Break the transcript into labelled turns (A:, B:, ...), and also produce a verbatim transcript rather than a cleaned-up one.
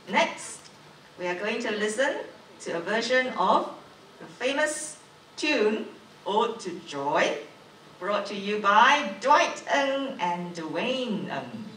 A: Next, we are going to listen to a version of the famous tune, Ode to Joy, brought to you by Dwight and Dewayne.